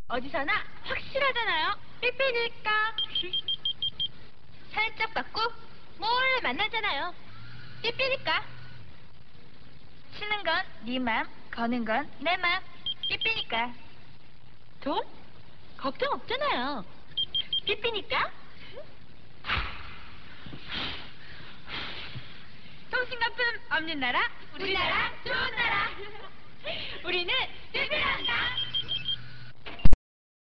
어디서나 확실하잖아요. 삐삐니까. 살짝 받고 몰래 만나잖아요. 삐삐니까. 치는 건 네 맘, 거는 건 내 맘. 삐삐니까. 돈? 걱정 없잖아요. 삐삐니까. 통신거품 없는 나라, 우리나라 좋은 나라. 우리는 삐삐한다.